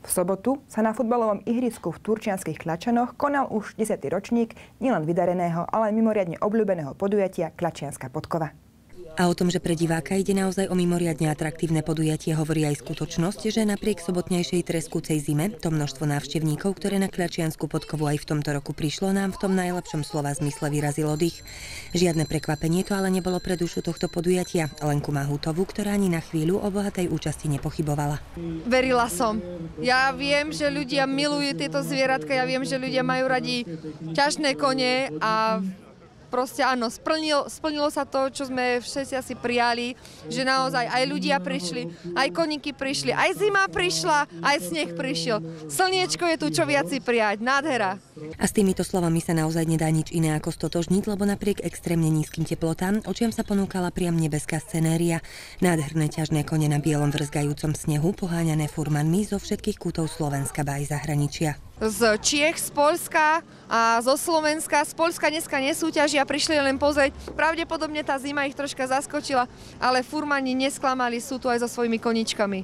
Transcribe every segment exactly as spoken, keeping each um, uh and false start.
V sobotu sa na futbalovom ihrisku v turčianskych Klačanoch konal už desiaty ročník nielen vydareného, ale aj mimoriadne obľúbeného podujatia Klačianska podkova. A o tom, že pre diváka ide naozaj o mimoriadne atraktívne podujatie, hovorí aj skutočnosť, že napriek sobotnejšej treskúcej zime to množstvo návštevníkov, ktoré na Klačiansku podkovu aj v tomto roku prišlo, nám v tom najlepšom slova zmysle vyrazilo dých. Žiadne prekvapenie to ale nebolo pre dušu tohto podujatia, Lenku Mahutovú, ktorá ani na chvíľu o bohatej účasti nepochybovala. Verila som. Ja viem, že ľudia milujú tieto zvieratka, ja viem, že ľudia majú radi ťažné kone a proste áno, splnilo, splnilo sa to, čo sme všetci asi prijali, že naozaj aj ľudia prišli, aj koníky prišli, aj zima prišla, aj sneh prišiel. Slniečko je tu, čo viac si prijať, nádhera. A s týmito slovami sa naozaj nedá nič iné ako stotožniť, lebo napriek extrémne nízkym teplotám očiam sa ponúkala priam nebeská scenéria. Nádherné ťažné kone na bielom vrzgajúcom snehu, poháňané furmanmi zo všetkých kútov Slovenska ba aj zahraničia. Z Čiech, z Poľska a zo Slovenska. Z Poľska dneska nesúťažia, prišli len pozrieť. Pravdepodobne tá zima ich troška zaskočila, ale furmani nesklamali, sú tu aj so svojimi koničkami.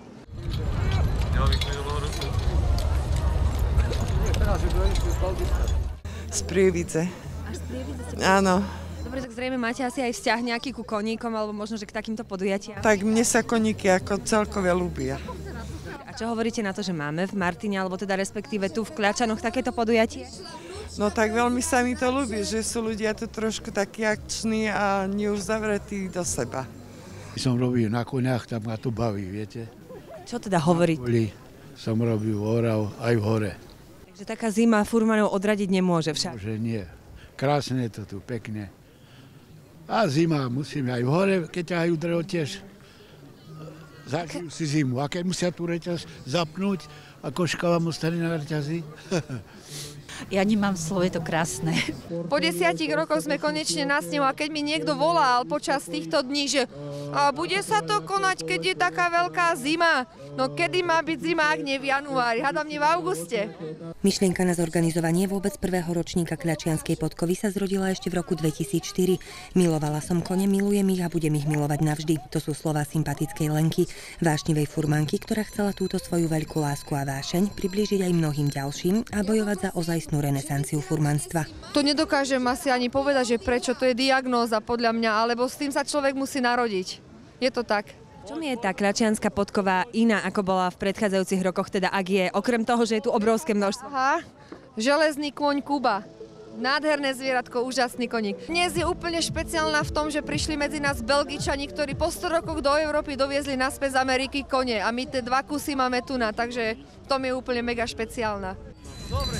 Z Prievidze. Až z Prievidze? Áno. Dobre, tak zrejme máte asi aj vzťah nejaký ku koníkom, alebo možno, že k takýmto podujatiam. Tak mne sa koníky ako celkové ľúbia. A čo hovoríte na to, že máme v Martine, alebo teda respektíve tu v Klačanoch takéto podujatie? No tak veľmi sa mi to ľúbi, že sú ľudia tu trošku takí akční a nie už zavretí do seba. Som robil na koniach, tam ma to baví, viete. Čo teda hovoríte? Som robil v Orav aj v hore. Takže taká zima furmanov odradiť nemôže však? Že nie. Krásne je to tu, pekne. A zima, musíme aj v hore, keď ťahajú drevo tiež. Zažijú si zimu. A keď musia tu reťaz zapnúť a koška vám ostane na reťazi? Ja nemám slovo, je to krásne. Po desiatich rokoch sme konečne na snehu a keď mi niekto volal počas týchto dní, že a bude sa to konať, keď je taká veľká zima. No kedy má byť zima, ak nie v januári? Hádam nie v auguste. Myšlienka na zorganizovanie vôbec prvého ročníka Klačianskej podkovy sa zrodila ešte v roku dvetisícštyri. Milovala som kone, milujem ich a budem ich milovať navždy. To sú slová sympatickej Lenky, vášnivej furmanky, ktorá chcela túto svoju veľkú lásku a vášeň priblížiť aj mnohým ďalším a bojovať za ozajstnú renesanciu furmanstva. To nedokážem asi ani povedať, že prečo, to je diagnóza podľa mňa, alebo s tým sa človek musí narodiť. Je to tak. Čom je tá Klačianska podkova iná, ako bola v predchádzajúcich rokoch, teda ak je, okrem toho, že je tu obrovské množstvo? Aha, železný kôň Kuba. Nádherné zvieratko, úžasný koník. Dnes je úplne špeciálna v tom, že prišli medzi nás Belgičani, ktorí po sto rokoch do Európy doviezli naspäť z Ameriky kone a my tie dva kusy máme tu na, takže to je úplne mega špeciálna. Dobre,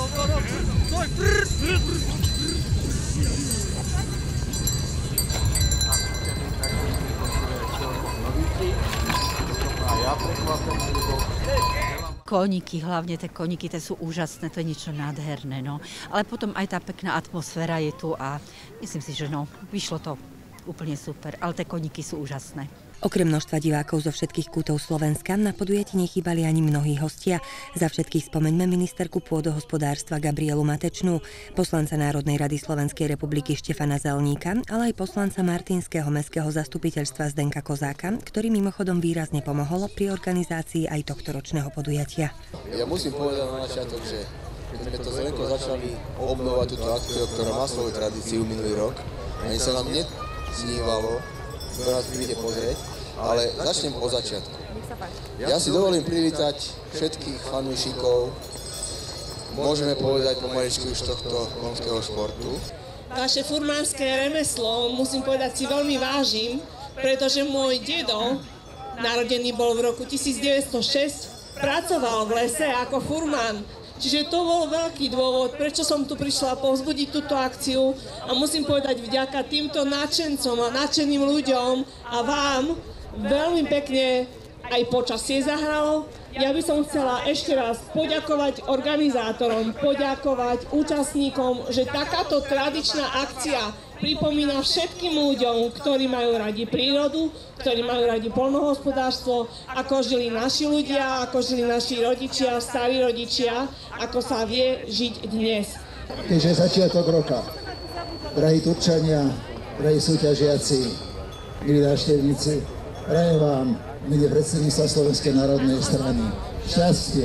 Koníky, hlavne tie koníky, tie sú úžasné, to je niečo nádherné, no. Ale potom aj tá pekná atmosféra je tu a myslím si, že no, vyšlo to úplne super, ale tie koníky sú úžasné. Okrem množstva divákov zo všetkých kútov Slovenska na podujatí nechýbali ani mnohí hostia. Za všetkých spomeňme ministerku pôdohospodárstva Gabrielu Matečnú, poslanca Národnej rady Slovenskej republiky Štefana Zelníka, ale aj poslanca Martinského mestského zastupiteľstva Zdenka Kozáka, ktorý mimochodom výrazne pomohol pri organizácii aj tohto ročného podujatia. Ja musím povedať na začiatok, že keď sme to Zdenko začali obnovať túto akciu, ktorá má svoju tradíciu minulý rok, ani sa nám nesnívalo, kto nás príde pozrieť, ale začnem od začiatku. Ja si dovolím privítať všetkých fanúšikov, môžeme povedať pomaličky už tohto konského športu. Vaše furmanské remeslo, musím povedať, si veľmi vážim, pretože môj dedo, narodený bol v roku devätnásťstošesť, pracoval v lese ako furman. Čiže to bol veľký dôvod, prečo som tu prišla povzbudiť túto akciu a musím povedať vďaka týmto nadšencom a nadšeným ľuďom a vám veľmi pekne aj počasie zahralo. Ja by som chcela ešte raz poďakovať organizátorom, poďakovať účastníkom, že takáto tradičná akcia pripomína všetkým ľuďom, ktorí majú radi prírodu, ktorí majú radi poľnohospodárstvo, ako žili naši ľudia, ako žili naši rodičia, starí rodičia, ako sa vie žiť dnes. Keďže začiatok roka, drahí Turčania, drahí súťažiaci, milí návštevníci, prajem vám, milí predsedníctva Slovenskej národnej strany, šťastie,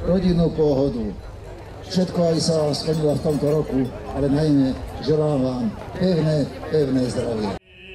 rodinnú pohodu. Všetko aj sa vám splnilo v tomto roku, ale najmä želám vám pevné, pevné zdravie.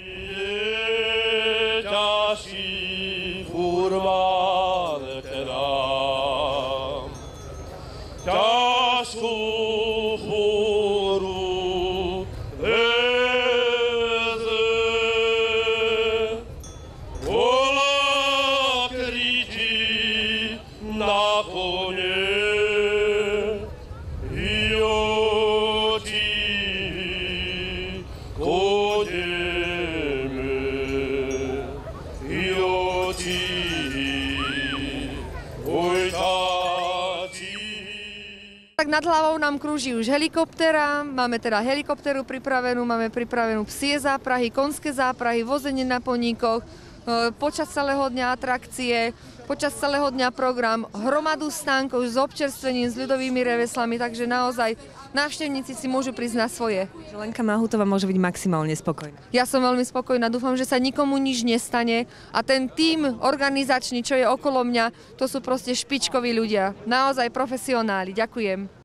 Tak nad hlavou nám krúži už helikoptera, máme teda helikopteru pripravenú, máme pripravenú psie záprahy, konské záprahy, vozenie na poníkoch, počas celého dňa atrakcie, počas celého dňa program, hromadu stánkov s občerstvením, s ľudovými reveslami, takže naozaj návštevníci si môžu prísť na svoje. Lenka Mahutová môže byť maximálne spokojná. Ja som veľmi spokojná, dúfam, že sa nikomu nič nestane a ten tím organizačný, čo je okolo mňa, to sú proste špičkoví ľudia, naozaj profesionáli. Ďakujem.